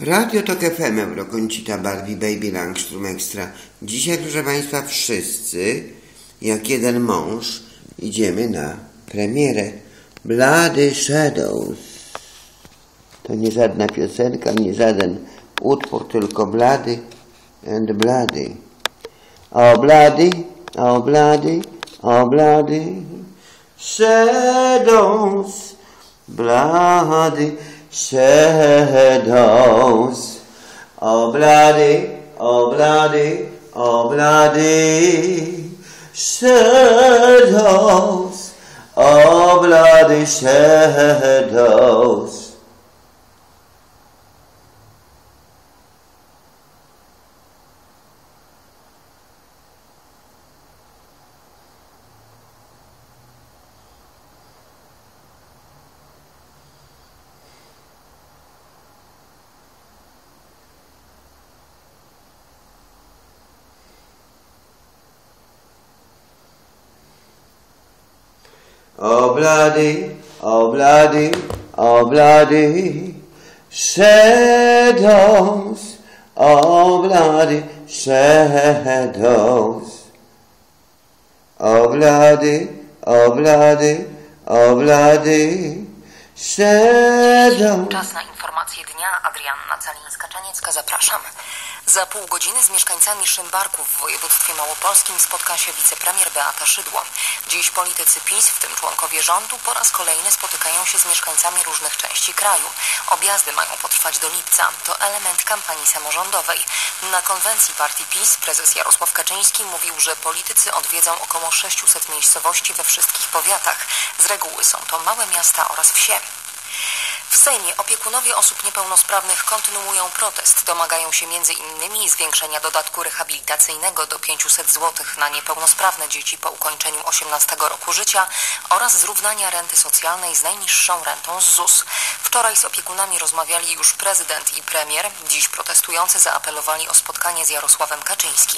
Radio Tok FM, Eurokącita, Barbie, Baby, Langstrom Extra. Dzisiaj, proszę Państwa, wszyscy, jak jeden mąż, idziemy na premierę Bloody Shadows. To nie żadna piosenka, nie żaden utwór, tylko Bloody and Bloody. Oh bloody, oh bloody, oh bloody shadows, bloody shadows. Oh bloody, oh bloody, oh bloody shadows, oh bloody shadows. Oh bloody, oh bloody, oh bloody shadows, oh bloody shadows. Oh bloody, oh bloody, oh bloody shadows. Czas na informacje dnia. Adrianna Calińska-Czaniecka, zapraszam. Za pół godziny z mieszkańcami Szymbarku w województwie małopolskim spotka się wicepremier Beata Szydło. Dziś politycy PiS, w tym członkowie rządu, po raz kolejny spotykają się z mieszkańcami różnych części kraju. Objazdy mają potrwać do lipca. To element kampanii samorządowej. Na konwencji partii PiS prezes Jarosław Kaczyński mówił, że politycy odwiedzą około 600 miejscowości we wszystkich powiatach. Z reguły są to małe miasta oraz wsie. W Sejmie opiekunowie osób niepełnosprawnych kontynuują protest. Domagają się m.in. zwiększenia dodatku rehabilitacyjnego do 500 zł na niepełnosprawne dzieci po ukończeniu 18 roku życia oraz zrównania renty socjalnej z najniższą rentą z ZUS. Wczoraj z opiekunami rozmawiali już prezydent i premier. Dziś protestujący zaapelowali o spotkanie z Jarosławem Kaczyńskim.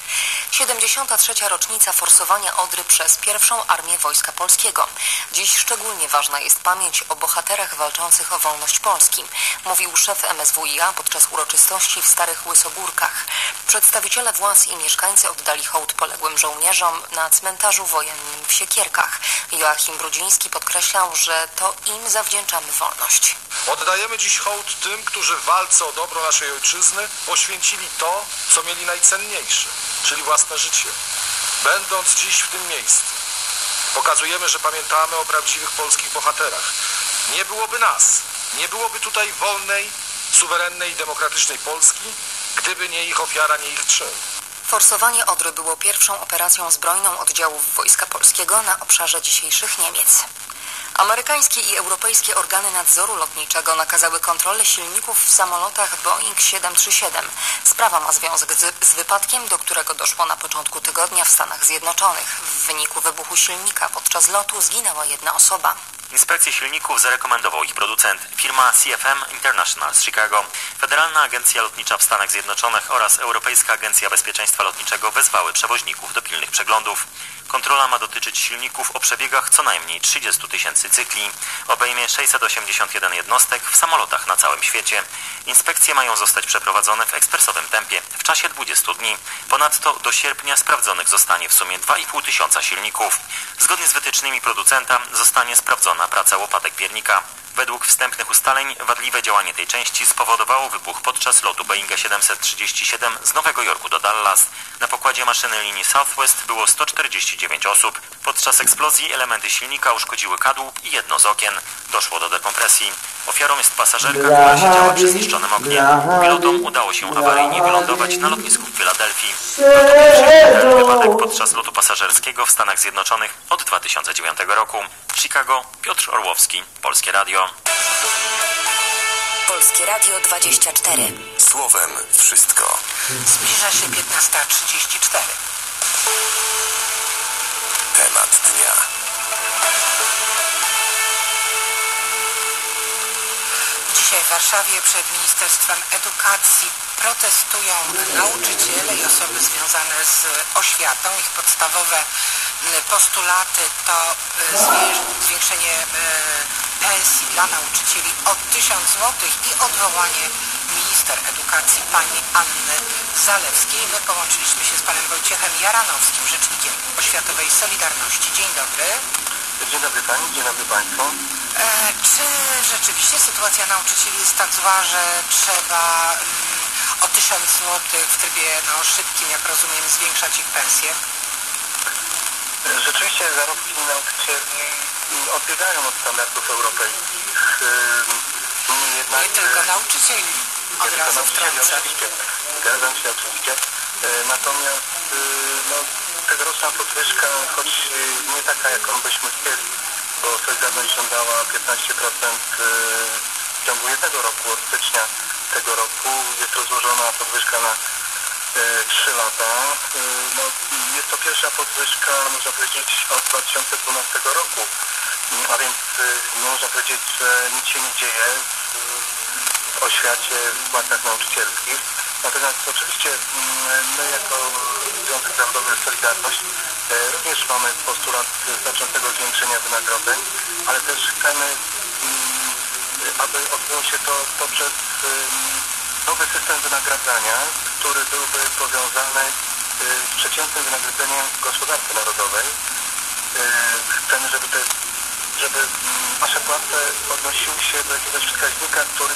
73. rocznica forsowania Odry przez pierwszą Armię Wojska Polskiego. Dziś szczególnie ważna jest pamięć o bohaterach walczących o wolność Polski, mówił szef MSWiA podczas uroczystości w Starych Łysogórkach. Przedstawiciele władz i mieszkańcy oddali hołd poległym żołnierzom na cmentarzu wojennym w Siekierkach. Joachim Brudziński podkreślał, że to im zawdzięczamy wolność. Oddajemy dziś hołd tym, którzy w walce o dobro naszej ojczyzny poświęcili to, co mieli najcenniejsze, czyli własne życie. Będąc dziś w tym miejscu, pokazujemy, że pamiętamy o prawdziwych polskich bohaterach. Nie byłoby nas, nie byłoby tutaj wolnej, suwerennej i demokratycznej Polski, gdyby nie ich ofiara, nie ich czyn. Forsowanie Odry było pierwszą operacją zbrojną oddziałów Wojska Polskiego na obszarze dzisiejszych Niemiec. Amerykańskie i europejskie organy nadzoru lotniczego nakazały kontrolę silników w samolotach Boeing 737. Sprawa ma związek z wypadkiem, do którego doszło na początku tygodnia w Stanach Zjednoczonych. W wyniku wybuchu silnika podczas lotu zginęła jedna osoba. Inspekcję silników zarekomendował ich producent, firma CFM International z Chicago. Federalna Agencja Lotnicza w Stanach Zjednoczonych oraz Europejska Agencja Bezpieczeństwa Lotniczego wezwały przewoźników do pilnych przeglądów. Kontrola ma dotyczyć silników o przebiegach co najmniej 30 000 cykli. Obejmie 681 jednostek w samolotach na całym świecie. Inspekcje mają zostać przeprowadzone w ekspresowym tempie w czasie 20 dni. Ponadto do sierpnia sprawdzonych zostanie w sumie 2500 silników. Zgodnie z wytycznymi producenta zostanie sprawdzona praca łopatek piernika. Według wstępnych ustaleń wadliwe działanie tej części spowodowało wybuch podczas lotu Boeinga 737 z Nowego Jorku do Dallas. Na pokładzie maszyny linii Southwest było 149 osób. Podczas eksplozji elementy silnika uszkodziły kadłub i jedno z okien. Doszło do dekompresji. Ofiarą jest pasażerka, która siedziała przy zniszczonym oknie. Pilotom udało się awaryjnie wylądować na lotnisku w Filadelfii. To pierwszy wypadek podczas lotu pasażerskiego w Stanach Zjednoczonych od 2009 roku. Chicago, Piotr Orłowski, Polskie Radio. Polskie Radio 24. Słowem wszystko. Zbliża się 15:34. Temat dnia. Dzisiaj w Warszawie przed Ministerstwem Edukacji protestują nauczyciele i osoby związane z oświatą. Ich podstawowe postulaty to zwiększenie pensji dla nauczycieli o 1000 zł i odwołanie ministra minister edukacji pani Anny Zalewskiej. My połączyliśmy się z panem Wojciechem Jaranowskim, rzecznikiem Oświatowej Solidarności. Dzień dobry. Dzień dobry pani, dzień dobry państwu. Czy rzeczywiście sytuacja nauczycieli jest tak zła, że trzeba o 1000 złotych w trybie szybkim, jak rozumiem, zwiększać ich pensję? Rzeczywiście zarobki nauczycieli odbiegają od standardów europejskich. Jednak, nie tylko nauczycieli, od razu wtrącę. Zgadzam się oczywiście. Natomiast tegoroczna podwyżka, choć nie taka, jaką byśmy chcieli, bo Solidarność żądała 15% w ciągu jednego roku, od stycznia tego roku. Jest rozłożona podwyżka na 3 lata. Jest to pierwsza podwyżka, można powiedzieć, od 2012 roku, a więc nie można powiedzieć, że nic się nie dzieje w oświacie, w płacach nauczycielskich. Natomiast oczywiście my jako Związek Zawodowy Solidarność również mamy postulat znaczącego zwiększenia wynagrodzeń, ale też chcemy, aby odbyło się to poprzez nowy system wynagradzania, który byłby powiązany z przeciętnym wynagrodzeniem w gospodarce narodowej. Chcemy, żeby nasze płace odnosiły się do jakiegoś wskaźnika, który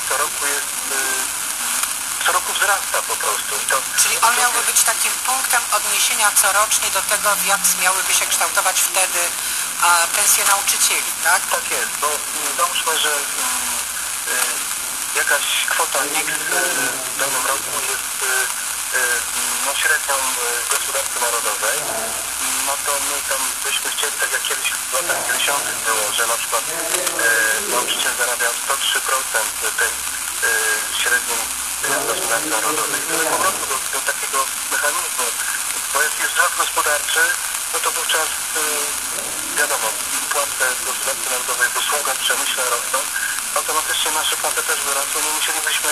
co roku wzrasta po prostu. Czyli on miałby być takim punktem odniesienia corocznie do tego, jak miałyby się kształtować wtedy pensje nauczycieli, tak? Tak jest, bo załóżmy, że jakaś kwota X w danym roku jest średnią w gospodarce narodowej, no to my tam byśmy chcieli, tak jak kiedyś w latach 90. było, że na przykład nauczyciel zarabiał 103% tej średniej gospodarki narodowej. Gdyby po prostu do takiego mechanizmu, bo jak jest wzrost gospodarczy, no to wówczas wiadomo, płace w gospodarce narodowej w usługach, w przemyśle rosną, automatycznie nasze płace też wyrosły. Nie musielibyśmy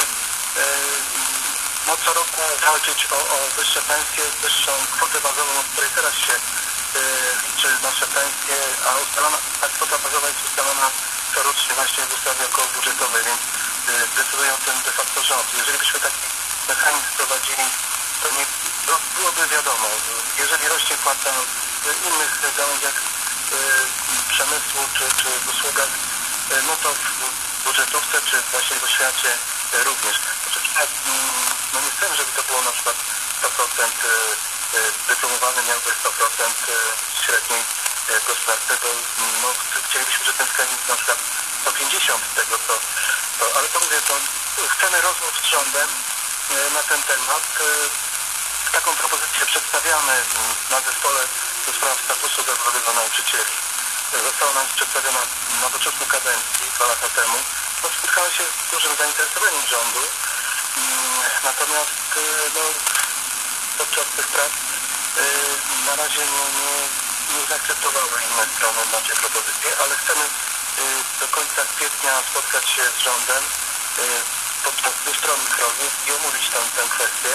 co roku walczyć o wyższe pensje, wyższą kwotę bazową, od której teraz się liczy nasze pensje, a ta kwota bazowa jest ustalona corocznie właśnie w ustawie okołobudżetowej, więc decyduje o tym de facto rząd. Jeżeli byśmy taki mechanizm wprowadzili, to nie byłoby wiadomo, jeżeli rośnie płaca w innych gałęziach przemysłu czy w usługach, no to w budżetówce czy właśnie w oświacie również. Oczywiście nie chcemy, żeby to było na przykład 100% dyplomowany miałby 100% średniej gospodarce, bo chcielibyśmy, że ten wskaźnik na przykład 150 tego, ale to mówię, to chcemy rozmów z rządem na ten temat. Taką propozycję przedstawiamy na zespole do spraw statusu zawodowego nauczycieli. Została nam przedstawiona na początku kadencji 2 lata temu. Spotkała się z dużym zainteresowaniem rządu, natomiast podczas tych prac na razie nie zaakceptowały inne strony nasze propozycje, ale chcemy do końca kwietnia spotkać się z rządem podczas dwustronnych rozmów i omówić tę kwestię.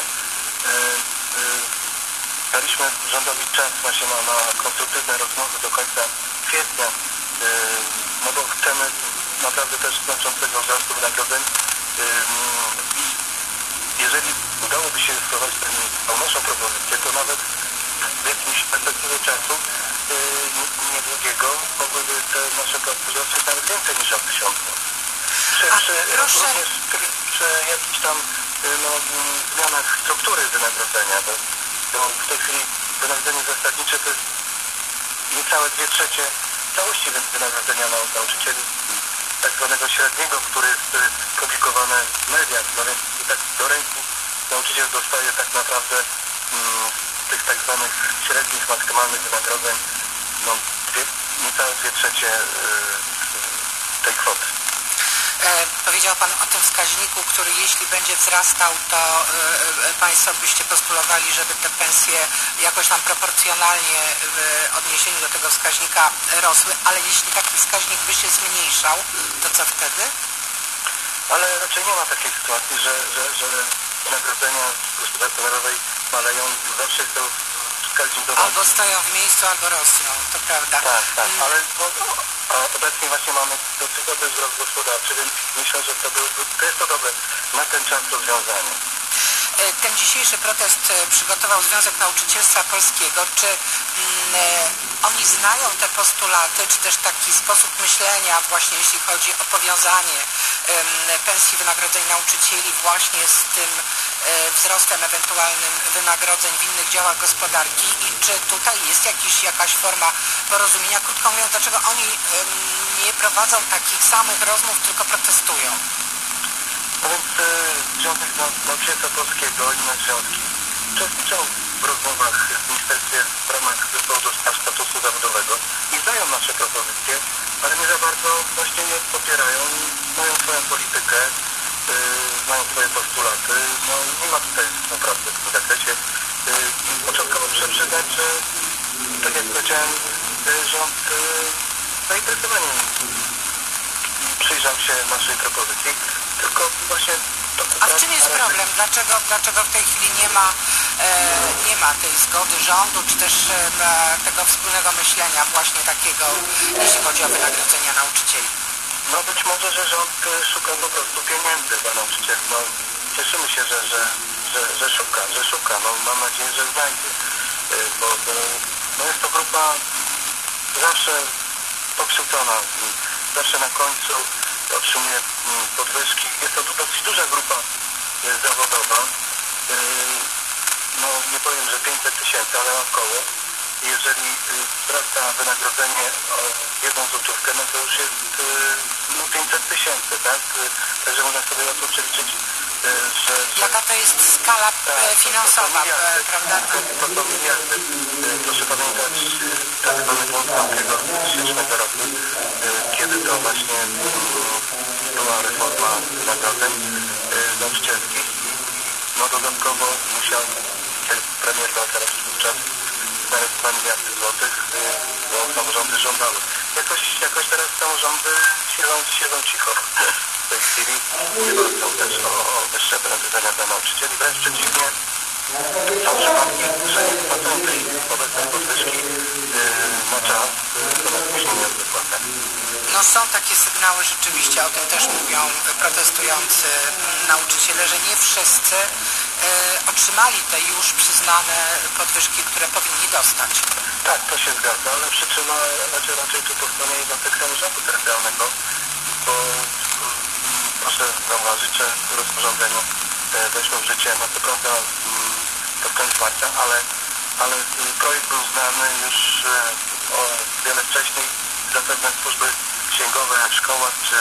Daliśmy rządowi czas właśnie na konstruktywne rozmowy do końca kwietnia, no bo chcemy naprawdę też znaczącego wzrostu wynagrodzeń. Jeżeli udałoby się wprowadzić tą naszą propozycję, to nawet w jakimś perspektywie czasu niedługiego mogłyby te nasze płace wzrosnąć nawet więcej niż o 1000. Również przy jakichś tam zmianach struktury wynagrodzenia, bo w tej chwili wynagrodzenie zasadnicze to jest niecałe 2/3 całości wynagrodzenia nauczycieli, tak zwanego średniego, który jest publikowany w mediach, no więc tak do ręki nauczyciel dostaje tak naprawdę tych tak zwanych średnich, maksymalnych wynagrodzeń niecałe 2/3 tej kwoty. Powiedział Pan o tym wskaźniku, który jeśli będzie wzrastał, to Państwo byście postulowali, żeby te pensje jakoś tam proporcjonalnie w odniesieniu do tego wskaźnika rosły, ale jeśli taki wskaźnik by się zmniejszał, to co wtedy? Ale raczej nie ma takiej sytuacji, że wynagrodzenia w gospodarce narodowej maleją. Zawsze jest to wskaźnik do... Albo stoją w miejscu, albo rosną, to prawda. Tak, ale obecnie właśnie mamy dosyć dobry wzrost gospodarczy, więc myślę, że to jest to dobre. Na ten czas rozwiązanie. Ten dzisiejszy protest przygotował Związek Nauczycielstwa Polskiego. Czy oni znają te postulaty, czy też taki sposób myślenia właśnie jeśli chodzi o powiązanie pensji wynagrodzeń nauczycieli właśnie z tym wzrostem ewentualnym wynagrodzeń w innych działach gospodarki i czy tutaj jest jakaś forma porozumienia? Krótko mówiąc, dlaczego oni nie prowadzą takich samych rozmów, tylko protestują? No więc Związek Nauczycielstwa Polskiego i inne związki uczestniczą w rozmowach w ministerstwie w ramach zespołu do spraw statusu zawodowego i znają nasze propozycje, ale nie za bardzo właśnie je popierają i mają swoją politykę, mają swoje postulaty. No nie ma tutaj naprawdę w tym zakresie. Początkowo muszę przyznać, że tak jak powiedziałem, rząd zainteresowanie przyjrzał się naszej propozycji, tylko właśnie... A w czym jest problem? Dlaczego w tej chwili nie ma tej zgody rządu, czy też tego wspólnego myślenia właśnie takiego, jeśli chodzi o wynagrodzenia nauczycieli? No być może, że rząd szuka po prostu pieniędzy dla nauczycieli. No, cieszymy się, że szuka. No, mam nadzieję, że znajdzie. Bo no jest to grupa zawsze pokrzywdzona. Zawsze na końcu otrzymuje podwyżki. Jest to dosyć duża grupa zawodowa. No nie powiem, że 500 000, ale około. Jeżeli wzrasta wynagrodzenie o 1 złotówkę, no to już jest 500 000, tak? Także można sobie łatwo przeliczyć, że... Jaka to jest skala finansowa, prawda? To są miliardy. Proszę pamiętać tak zwany błąd tamtego 2000 roku, kiedy to właśnie była reforma wynagrodzeń nauczycielskich. No dodatkowo musiał premier Beata wówczas znaleźć 2 miliardy złotych, bo samorządy żądały. Jakoś teraz samorządy siedzą cicho. W tej chwili nie walczą też o wyższe wynagrodzenia dla nauczycieli. Wręcz przeciwnie, są przypadki, że nie wypłacają tej obecnej podwyżki na czas, natomiast później nie wypłacą. No są takie sygnały, rzeczywiście o tym też mówią protestujący nauczyciele, że nie wszyscy otrzymali te już przyznane podwyżki, które powinni dostać. Tak, to się zgadza, ale przyczyna raczej tu po stronie jednostek samorządu terytorialnego, bo proszę zauważyć, że rozporządzenie weszło w życie, no to prawda pod koniec marca, ale projekt był znany już o wiele wcześniej. Zapewne służby księgowe w szkołach, czy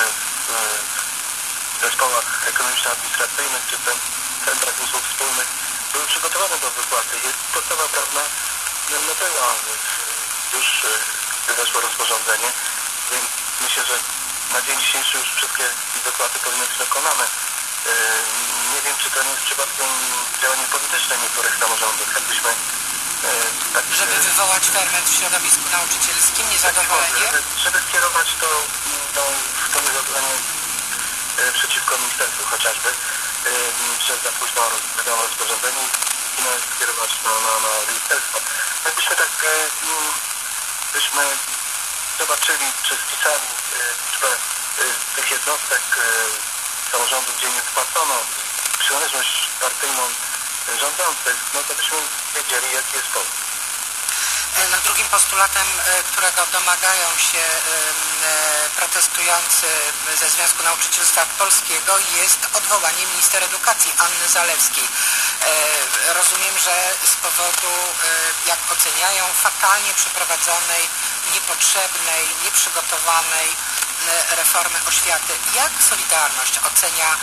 w zespołach ekonomiczno-administracyjnych, czy centrach usług wspólnych były przygotowane do wypłaty. Jest podstawa prawna, no była już weszło rozporządzenie, więc myślę, że na dzień dzisiejszy już wszystkie wypłaty powinny być dokonane. Nie wiem, czy to nie jest przypadkiem działanie polityczne niektórych samorządów. Jakbyśmy żeby wywołać ferment w środowisku nauczycielskim, niezadowolenie? Żeby skierować to niezadowolenie przeciwko ministerstwu chociażby, że za późno wydano rozporządzenie i skierować na ministerstwo. Jakbyśmy tak byśmy zobaczyli, czy spisali liczbę tych jednostek samorządu, gdzie nie spłacono przynależność partyjną rządzących, no to byśmy wiedzieli, jaki jest powód. No, drugim postulatem, którego domagają się protestujący ze Związku Nauczycielstwa Polskiego, jest odwołanie minister edukacji Anny Zalewskiej. Rozumiem, że z powodu, jak oceniają, fatalnie przeprowadzonej, niepotrzebnej, nieprzygotowanej reformy oświaty. Jak Solidarność ocenia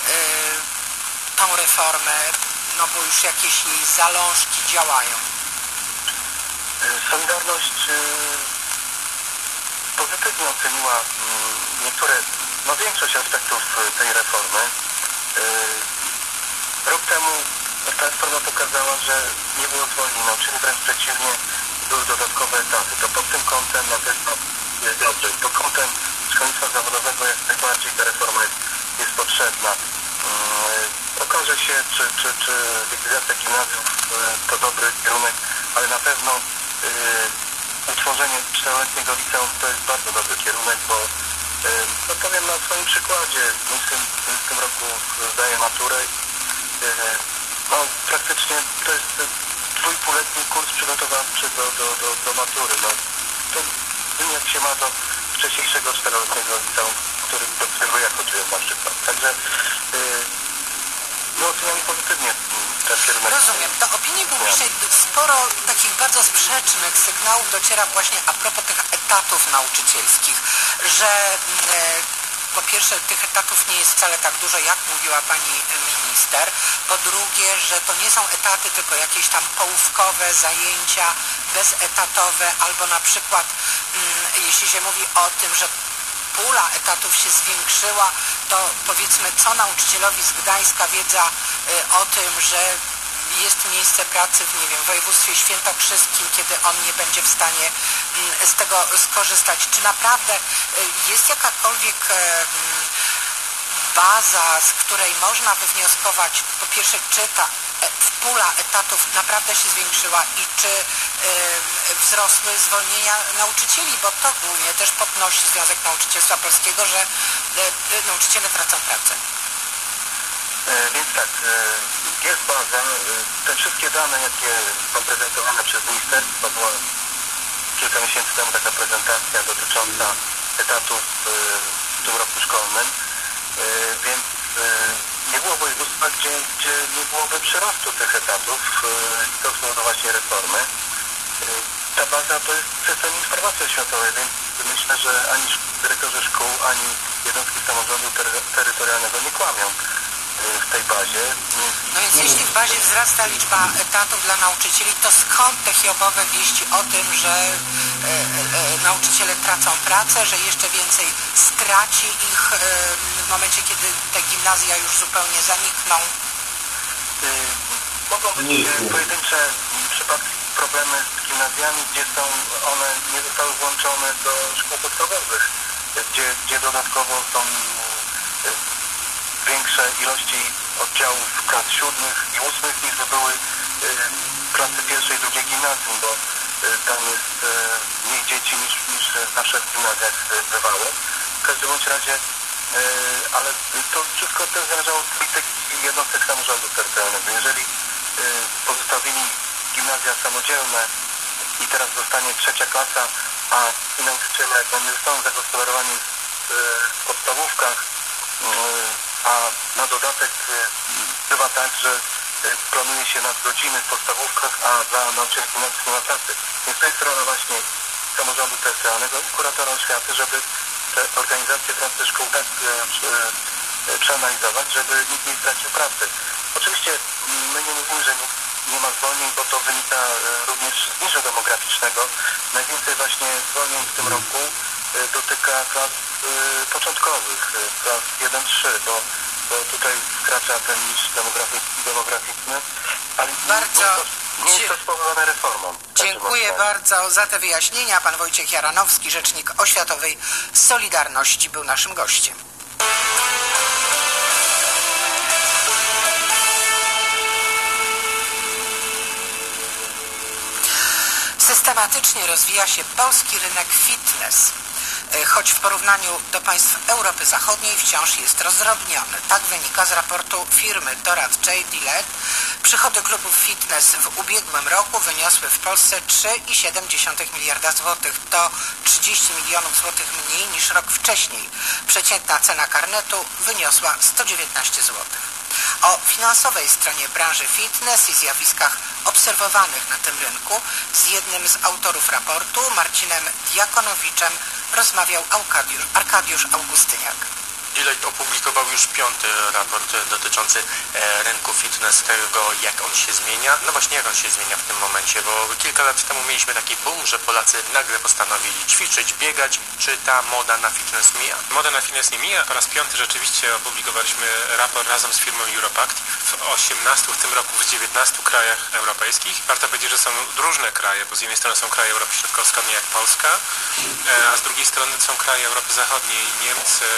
tą reformę, no bo już jakieś jej zalążki działają? Solidarność pozytywnie oceniła większość aspektów tej reformy. Rok temu ta reforma pokazała, że nie było zwolnień nauczycieli, wręcz przeciwnie, były dodatkowe etaty. To pod tym kątem na pewno jest dobrze. Pod kątem szkolnictwa zawodowego jak najbardziej ta reforma jest potrzebna. Okaże się, czy likwidacja gimnazjów to dobry kierunek, ale na pewno utworzenie 4-letniego liceum to jest bardzo dobry kierunek, bo No powiem na swoim przykładzie. Mój syn w tym roku zdaje maturę. No praktycznie to jest 2,5-letni kurs przygotowawczy do matury. No, to jak się ma do wcześniejszego 4-letniego liceum, do którego ja chodziłem na przykład. Także no oceniam pozytywnie ten kierunek. Rozumiem. Do opinii publicznej sporo takich bardzo sprzecznych sygnałów dociera właśnie a propos tych etatów nauczycielskich, że po pierwsze tych etatów nie jest wcale tak dużo, jak mówiła pani minister. Po drugie, że to nie są etaty, tylko jakieś tam połówkowe zajęcia, bezetatowe, albo na przykład jeśli się mówi o tym, że pula etatów się zwiększyła, to powiedzmy co nauczycielowi z Gdańska wiedza o tym, że jest miejsce pracy w, nie wiem, województwie świętokrzyskim, kiedy on nie będzie w stanie z tego skorzystać. Czy naprawdę jest jakakolwiek baza, z której można wywnioskować, po pierwsze, czy ta pula etatów naprawdę się zwiększyła i czy wzrosły zwolnienia nauczycieli, bo to głównie też podnosi Związek Nauczycielstwa Polskiego, że nauczyciele tracą pracę. Więc tak, jest baza. Te wszystkie dane, jakie są prezentowane przez ministerstwo, była kilka miesięcy temu taka prezentacja dotycząca etatów w tym roku szkolnym, więc nie było województwa, gdzie nie byłoby przyrostu tych etatów i to są właśnie reformy. Ta baza to jest system informacji oświatowej, więc myślę, że ani dyrektorzy szkół, ani jednostki samorządu terytorialnego nie kłamią w tej bazie. No więc jeśli w bazie wzrasta liczba etatów dla nauczycieli, to skąd te hiobowe wieści o tym, że nauczyciele tracą pracę, że jeszcze więcej straci ich w momencie, kiedy te gimnazja już zupełnie zanikną? Mogą być pojedyncze przypadki, problemy z gimnazjami, gdzie są one nie zostały włączone do szkół podstawowych, gdzie dodatkowo są większe ilości oddziałów klas 7. i 8. niż to były klasy 1. i 2. gimnazjum, bo tam jest mniej dzieci niż nasze w gimnazjach bywało. W każdym bądź razie, ale to wszystko też zależało od polityki jednostek samorządu terytorialnego. Jeżeli pozostawili gimnazja samodzielne i teraz zostanie 3. klasa, a ci nauczyciele nie zostaną zagospodarowani w podstawówkach, a na dodatek bywa tak, że planuje się nadgodziny w podstawówkach, a dla nauczycieli nie ma pracy. Więc to jest rola właśnie samorządu terytorialnego i kuratora oświaty, żeby te organizacje pracy szkół tak przeanalizować, żeby nikt nie stracił pracy. Oczywiście my nie mówimy, że nie ma zwolnień, bo to wynika również z niżu demograficznego. Najwięcej właśnie zwolnień w tym roku dotyka klas początkowych, klas 1-3, bo tutaj wkracza ten niż demograficzny, ale nie jest to spowodowane reformą. Dziękuję bardzo za te wyjaśnienia. Pan Wojciech Jaranowski, rzecznik oświatowej Solidarności, był naszym gościem. Systematycznie rozwija się polski rynek fitness, choć w porównaniu do państw Europy Zachodniej wciąż jest rozdrobniony. Tak wynika z raportu firmy doradczej Dillette. Przychody klubów fitness w ubiegłym roku wyniosły w Polsce 3,7 miliarda złotych. To 30 milionów złotych mniej niż rok wcześniej. Przeciętna cena karnetu wyniosła 119 złotych. O finansowej stronie branży fitness i zjawiskach obserwowanych na tym rynku z jednym z autorów raportu, Marcinem Diakonowiczem, rozmawiał Arkadiusz Augustyniak. Dillette opublikował już 5. raport dotyczący rynku fitness, tego jak on się zmienia. No właśnie jak on się zmienia w tym momencie, bo kilka lat temu mieliśmy taki boom, że Polacy nagle postanowili ćwiczyć, biegać. Czy ta moda na fitness mija? Moda na fitness nie mija. Po raz 5 rzeczywiście opublikowaliśmy raport razem z firmą Europactive w 18, w tym roku w 19 krajach europejskich. Warto powiedzieć, że są różne kraje, bo z jednej strony są kraje Europy Środkowo-Wschodniej jak Polska, a z drugiej strony są kraje Europy Zachodniej, Niemcy,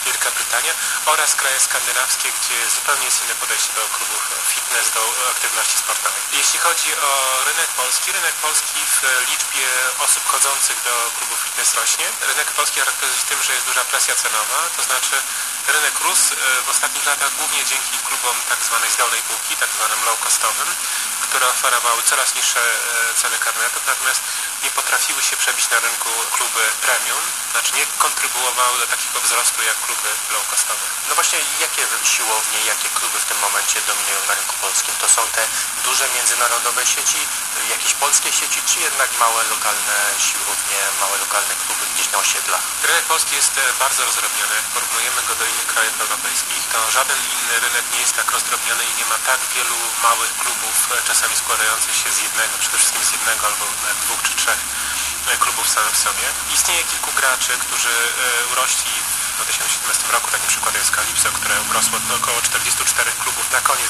Wielka Brytania oraz kraje skandynawskie, gdzie zupełnie jest inne podejście do klubów fitness, do aktywności sportowej. Jeśli chodzi o rynek polski w liczbie osób chodzących do klubów fitness rośnie. Rynek polski charakteryzuje się tym, że jest duża presja cenowa, to znaczy rynek rósł w ostatnich latach głównie dzięki klubom tak zwanej z dolnej półki, tak zwanym low-costowym, które oferowały coraz niższe ceny karnetów, natomiast nie potrafiły się przebić na rynku kluby premium, znaczy nie kontrybuowały do takiego wzrostu jak kluby low-costowe. No właśnie, jakie siłownie, jakie kluby w tym momencie dominują na rynku polskim? To są te duże międzynarodowe sieci, jakieś polskie sieci, czy jednak małe lokalne siłownie, małe lokalne kluby gdzieś na osiedlach? Rynek polski jest bardzo rozdrobniony. Jak porównujemy go do innych krajów europejskich, to żaden inny rynek nie jest tak rozdrobniony i nie ma tak wielu małych klubów, czasami składających się z jednego, przede wszystkim z jednego albo dwóch czy trzech klubów samych w sobie. Istnieje kilku graczy, którzy urośli w 2017 roku, takim przykładem jest Calypso, które urosło do około 44 klubów na koniec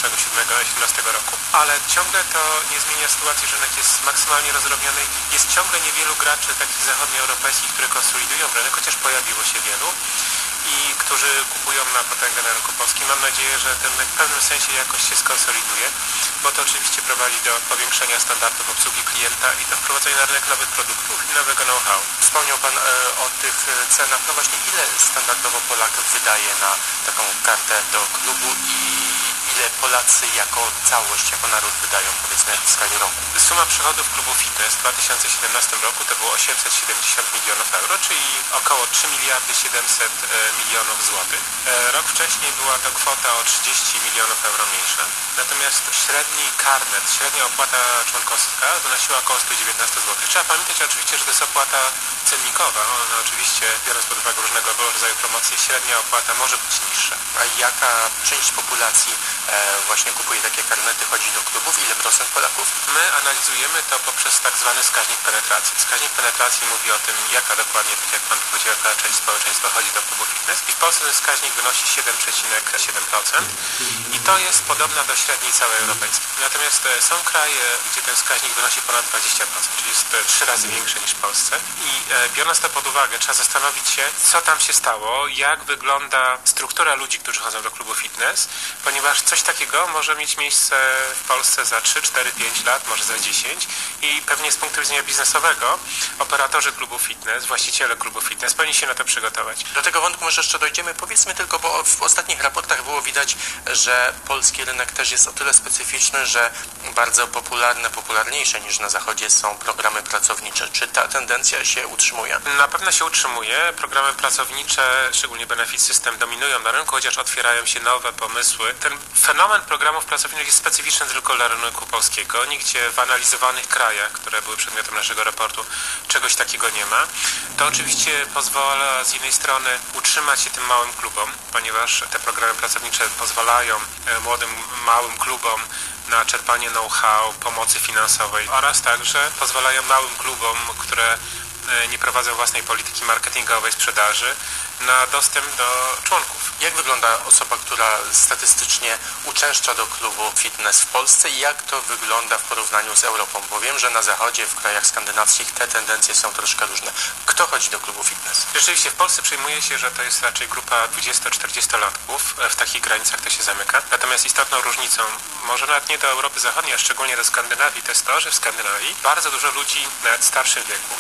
2017 roku. Ale ciągle to nie zmienia sytuacji, że rynek jest maksymalnie rozdrobniony. Jest ciągle niewielu graczy takich zachodnioeuropejskich, które konsolidują rynek, chociaż pojawiło się wielu i którzy kupują na potęgę na rynku polskim. Mam nadzieję, że ten rynek w pewnym sensie jakoś się skonsoliduje, bo to oczywiście prowadzi do powiększenia standardów obsługi klienta i do wprowadzenia na rynek nowych produktów i nowego know-how. Wspomniał Pan o tych cenach. No właśnie, ile standardowo Polak wydaje na taką kartę do klubu i ile Polacy jako całość, jako naród wydają, powiedzmy, w skali roku? Suma przychodów klubu fitness w 2017 roku to było 870 milionów euro, czyli około 3 miliardy 700 milionów złotych. Rok wcześniej była to kwota o 30 milionów euro mniejsza. Natomiast średnia opłata członkowska wynosiła około 119 zł. Trzeba pamiętać oczywiście, że to jest opłata cennikowa. Ona oczywiście, biorąc pod uwagę różnego rodzaju promocje, średnia opłata może być niższa. A jaka część populacji właśnie kupuje takie karnety, chodzi do klubów? Ile procent Polaków? My analizujemy to poprzez tak zwany wskaźnik penetracji. Wskaźnik penetracji mówi o tym, jaka dokładnie, tak jak Pan powiedział, jaka część społeczeństwa chodzi do klubu fitness. I w Polsce ten wskaźnik wynosi 7,7% i to jest podobna do średniej całej europejskiej. Natomiast są kraje, gdzie ten wskaźnik wynosi ponad 20%, czyli jest 3 razy większy niż w Polsce. I biorąc to pod uwagę, trzeba zastanowić się, co tam się stało, jak wygląda struktura ludzi, którzy chodzą do klubu fitness, ponieważ coś takiego może mieć miejsce w Polsce za 3, 4, 5 lat, może za 10 i pewnie z punktu widzenia biznesowego operatorzy klubu fitness, właściciele klubu fitness powinni się na to przygotować. Do tego wątku może jeszcze dojdziemy. Powiedzmy tylko, bo w ostatnich raportach było widać, że polski rynek też jest o tyle specyficzny, że bardzo popularniejsze niż na zachodzie są programy pracownicze. Czy ta tendencja się utrzymuje? Na pewno się utrzymuje. Programy pracownicze, szczególnie Benefit System, dominują na rynku, chociaż otwierają się nowe pomysły. Ten fenomen programów pracowniczych jest specyficzny tylko dla rynku polskiego. Nigdzie w analizowanych krajach, które były przedmiotem naszego raportu, czegoś takiego nie ma. To oczywiście pozwala z jednej strony utrzymać się tym małym klubom, ponieważ te programy pracownicze pozwalają młodym, małym klubom na czerpanie know-how, pomocy finansowej oraz także pozwalają małym klubom, które nie prowadzą własnej polityki marketingowej, sprzedaży, na dostęp do członków. Jak wygląda osoba, która statystycznie uczęszcza do klubu fitness w Polsce i jak to wygląda w porównaniu z Europą? Bo wiem, że na zachodzie, w krajach skandynawskich te tendencje są troszkę różne. Kto chodzi do klubu fitness? Rzeczywiście w Polsce przyjmuje się, że to jest raczej grupa 20-40-latków. W takich granicach to się zamyka. Natomiast istotną różnicą, może nawet nie do Europy Zachodniej, a szczególnie do Skandynawii, to jest to, że w Skandynawii bardzo dużo ludzi nawet w starszym wieku,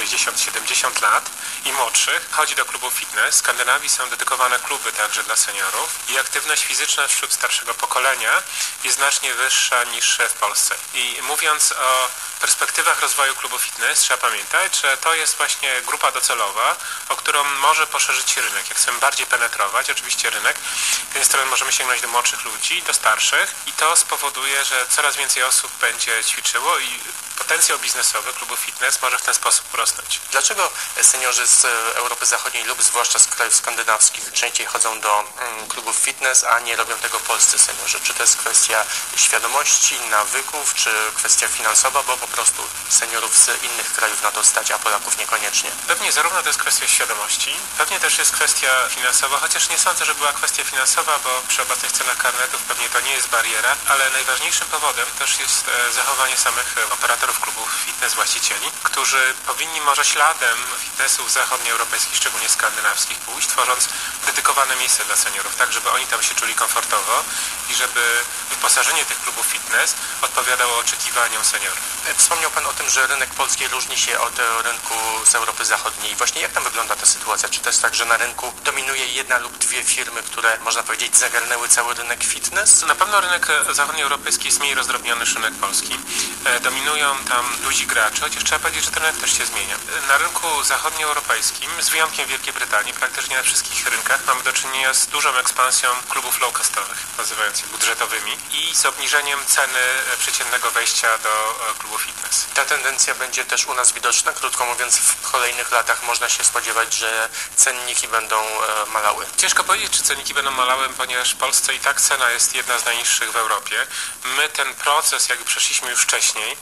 60-70 lat i młodszych, chodzi do klubu fitness. W Skandynawii są dedykowane kluby także dla seniorów i aktywność fizyczna wśród starszego pokolenia jest znacznie wyższa niż w Polsce. I mówiąc o perspektywach rozwoju klubu fitness, trzeba pamiętać, że to jest właśnie grupa docelowa, o którą może poszerzyć się rynek. Jak chcemy bardziej penetrować, oczywiście rynek, z jednej strony możemy sięgnąć do młodszych ludzi, do starszych i to spowoduje, że coraz więcej osób będzie ćwiczyło i potencjał biznesowy klubu fitness może w ten sposób urosnąć. Dlaczego seniorzy z Europy Zachodniej lub zwłaszcza z krajów skandynawskich częściej chodzą do klubów fitness, a nie robią tego polscy seniorzy? Czy to jest kwestia świadomości, nawyków, czy kwestia finansowa, bo po prostu seniorów z innych krajów na to stać, a Polaków niekoniecznie? Pewnie zarówno to jest kwestia świadomości, pewnie też jest kwestia finansowa, chociaż nie sądzę, że była kwestia finansowa, bo przy obecnych cenach karnetów pewnie to nie jest bariera, ale najważniejszym powodem też jest zachowanie samych operatorów operatorów klubów fitness, właścicieli, którzy powinni może śladem fitnessów zachodnioeuropejskich, szczególnie skandynawskich, pójść, tworząc dedykowane miejsce dla seniorów, tak żeby oni tam się czuli komfortowo i żeby wyposażenie tych klubów fitness odpowiadało oczekiwaniom seniorów. Wspomniał Pan o tym, że rynek polski różni się od rynku z Europy Zachodniej. Właśnie jak tam wygląda ta sytuacja? Czy to jest tak, że na rynku dominuje jedna lub dwie firmy, które, można powiedzieć, zagarnęły cały rynek fitness? Na pewno rynek zachodnioeuropejski jest mniej rozdrobniony niż rynek polski. Dominują tam duzi gracze, chociaż trzeba powiedzieć, że ten rynek też się zmienia. Na rynku zachodnioeuropejskim, z wyjątkiem Wielkiej Brytanii, praktycznie na wszystkich rynkach mamy do czynienia z dużą ekspansją klubów low-costowych, nazywając je budżetowymi, i z obniżeniem ceny przeciętnego wejścia do klubu fitness. Ta tendencja będzie też u nas widoczna. Krótko mówiąc, w kolejnych latach można się spodziewać, że cenniki będą malały. Ciężko powiedzieć, czy cenniki będą malały, ponieważ w Polsce i tak cena jest jedna z najniższych w Europie. My ten proces jakby przeszliśmy już wcześniej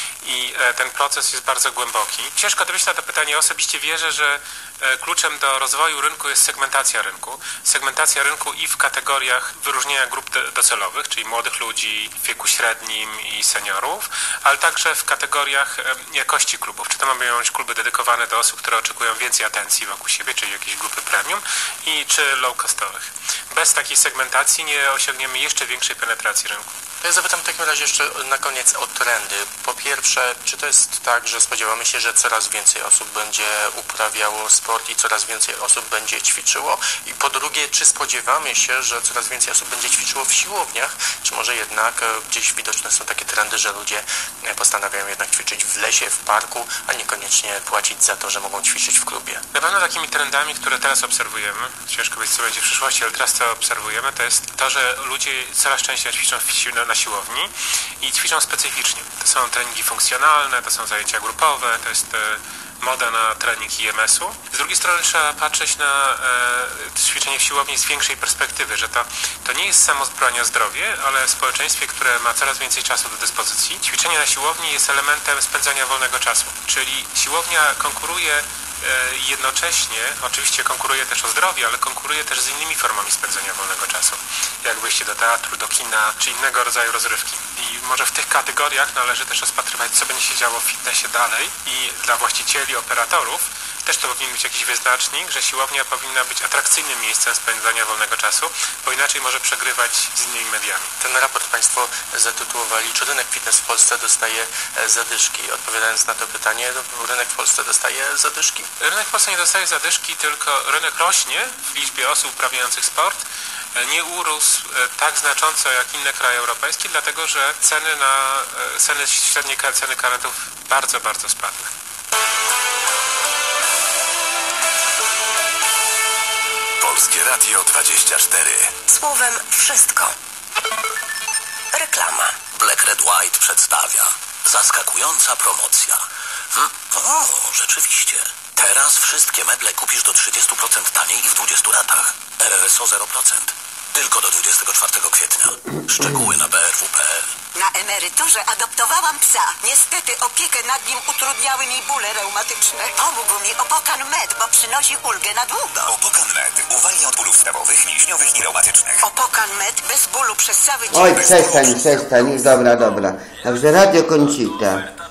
i ten proces jest bardzo głęboki. Ciężko odpowiedzieć na to pytanie. Osobiście wierzę, że kluczem do rozwoju rynku jest segmentacja rynku. Segmentacja rynku i w kategoriach wyróżnienia grup docelowych, czyli młodych ludzi w wieku średnim i seniorów, ale także w kategoriach jakości klubów. Czy to mamy być kluby dedykowane do osób, które oczekują więcej atencji wokół siebie, czyli jakieś grupy premium, czy low-costowych. Bez takiej segmentacji nie osiągniemy jeszcze większej penetracji rynku. To ja zapytam w takim razie jeszcze na koniec o trendy. Po pierwsze, czy to jest tak, że spodziewamy się, że coraz więcej osób będzie uprawiało sport i coraz więcej osób będzie ćwiczyło? I po drugie, czy spodziewamy się, że coraz więcej osób będzie ćwiczyło w siłowniach? Czy może jednak gdzieś widoczne są takie trendy, że ludzie postanawiają jednak ćwiczyć w lesie, w parku, a niekoniecznie płacić za to, że mogą ćwiczyć w klubie? Na pewno takimi trendami, które teraz obserwujemy, ciężko powiedzieć, co będzie w przyszłości, ale teraz to obserwujemy, to jest to, że ludzie coraz częściej ćwiczą na siłowni i ćwiczą specyficznie. To są treningi funkcjonalne, to są zajęcia grupowe, to jest moda na trening IMS-u. Z drugiej strony trzeba patrzeć na ćwiczenie w siłowni z większej perspektywy, że to nie jest samo dbanie o zdrowie, ale w społeczeństwie, które ma coraz więcej czasu do dyspozycji, ćwiczenie na siłowni jest elementem spędzania wolnego czasu. Czyli siłownia konkuruje jednocześnie, oczywiście konkuruje też o zdrowie, ale konkuruje też z innymi formami spędzenia wolnego czasu, jak wyjście do teatru, do kina, czy innego rodzaju rozrywki. I może w tych kategoriach należy też rozpatrywać, co będzie się działo w fitnessie dalej i dla właścicieli, operatorów też to powinien być jakiś wyznacznik, że siłownia powinna być atrakcyjnym miejscem spędzania wolnego czasu, bo inaczej może przegrywać z innymi mediami. Ten raport Państwo zatytułowali, czy rynek fitness w Polsce dostaje zadyszki? Odpowiadając na to pytanie, rynek w Polsce dostaje zadyszki? Rynek w Polsce nie dostaje zadyszki, tylko rynek rośnie w liczbie osób uprawiających sport. Nie urósł tak znacząco jak inne kraje europejskie, dlatego że średnie ceny karnetów bardzo, bardzo spadły. Polskie Radio 24. Słowem wszystko. Reklama. Black Red White przedstawia zaskakująca promocja. O, rzeczywiście. Teraz wszystkie meble kupisz do 30% taniej i w 20 ratach. RRSO 0%. Tylko do 24 kwietnia. Szczegóły na brw.pl. Na emeryturze adoptowałam psa. Niestety opiekę nad nim utrudniały mi bóle reumatyczne. Pomógł mi Opokan Med, bo przynosi ulgę na długo. Opokan Med uwalnia od bólów stawowych, mięśniowych i reumatycznych. Opokan Med bez bólu przez cały dzień. Oj, przestań. Dobra. Także Radio Koncita.